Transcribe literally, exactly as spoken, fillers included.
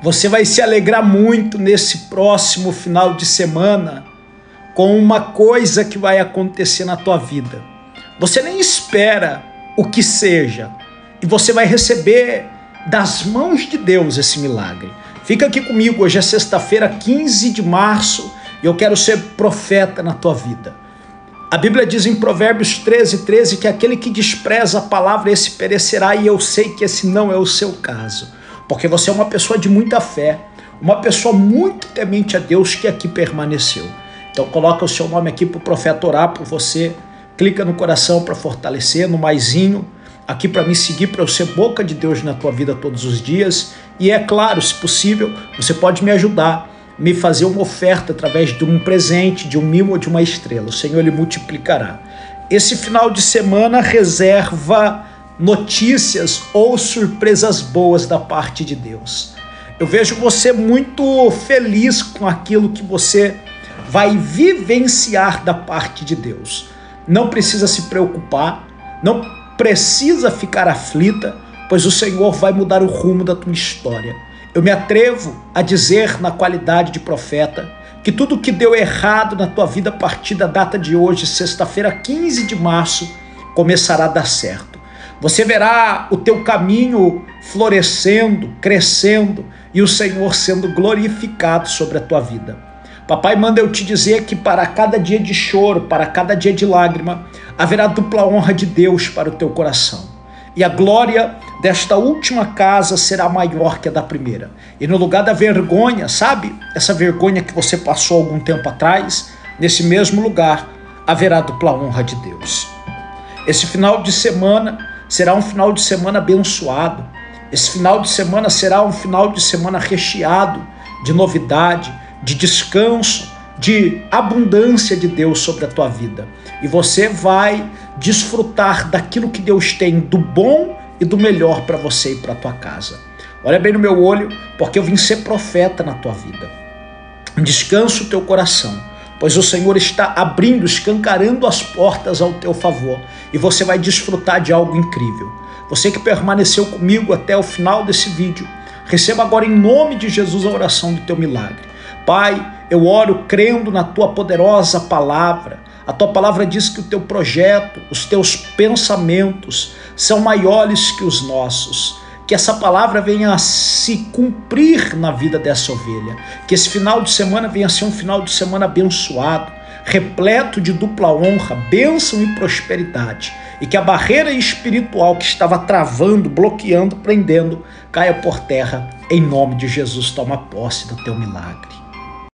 Você vai se alegrar muito nesse próximo final de semana com uma coisa que vai acontecer na tua vida. Você nem espera o que seja e você vai receber das mãos de Deus esse milagre. Fica aqui comigo, hoje é sexta-feira, quinze de março, e eu quero ser profeta na tua vida. A Bíblia diz em Provérbios treze, treze que aquele que despreza a palavra, esse perecerá, e eu sei que esse não é o seu caso, porque você é uma pessoa de muita fé, uma pessoa muito temente a Deus que aqui permaneceu. Então coloca o seu nome aqui para o profeta orar por você, clica no coração para fortalecer, no maisinho, aqui para me seguir, para eu ser boca de Deus na tua vida todos os dias. E é claro, se possível, você pode me ajudar, me fazer uma oferta através de um presente, de um mimo ou de uma estrela. O Senhor Ele multiplicará. Esse final de semana reserva notícias ou surpresas boas da parte de Deus. Eu vejo você muito feliz com aquilo que você vai vivenciar da parte de Deus. Não precisa se preocupar, não precisa ficar aflita, pois o Senhor vai mudar o rumo da tua história. Eu me atrevo a dizer, na qualidade de profeta, que tudo que deu errado na tua vida a partir da data de hoje, sexta-feira, quinze de março, começará a dar certo. Você verá o teu caminho florescendo, crescendo e o Senhor sendo glorificado sobre a tua vida. Papai manda eu te dizer que para cada dia de choro, para cada dia de lágrima, haverá dupla honra de Deus para o teu coração. E a glória desta última casa será maior que a da primeira. E no lugar da vergonha, sabe? Essa vergonha que você passou algum tempo atrás, nesse mesmo lugar, haverá dupla honra de Deus. Esse final de semana será um final de semana abençoado. Esse final de semana será um final de semana recheado de novidade, de descanso, de abundância de Deus sobre a tua vida. E você vai desfrutar daquilo que Deus tem, do bom e do melhor para você e para a tua casa. Olha bem no meu olho, porque eu vim ser profeta na tua vida. Descansa o teu coração, pois o Senhor está abrindo, escancarando as portas ao teu favor, e você vai desfrutar de algo incrível. Você que permaneceu comigo até o final desse vídeo, receba agora em nome de Jesus a oração do teu milagre. Pai, eu oro crendo na tua poderosa palavra. A tua palavra diz que o teu projeto, os teus pensamentos são maiores que os nossos. Que essa palavra venha a se cumprir na vida dessa ovelha. Que esse final de semana venha a ser um final de semana abençoado, repleto de dupla honra, bênção e prosperidade. E que a barreira espiritual que estava travando, bloqueando, prendendo, caia por terra. Em nome de Jesus, toma posse do teu milagre.